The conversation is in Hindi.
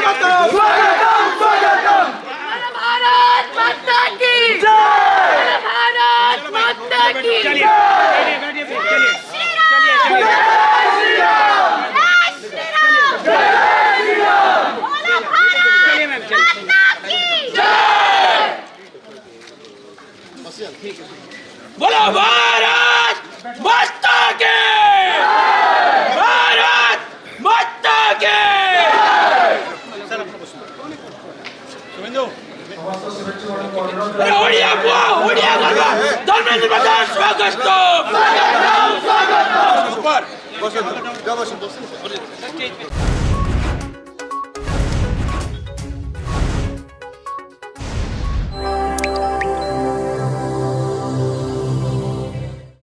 भारत माता की जय। भारत माता की जय। बोलो भारत माता के। भारत माता के। ओडिया बुआ ओडिया गरबा धर्मेंद्र प्रधान स्वागत ऊपर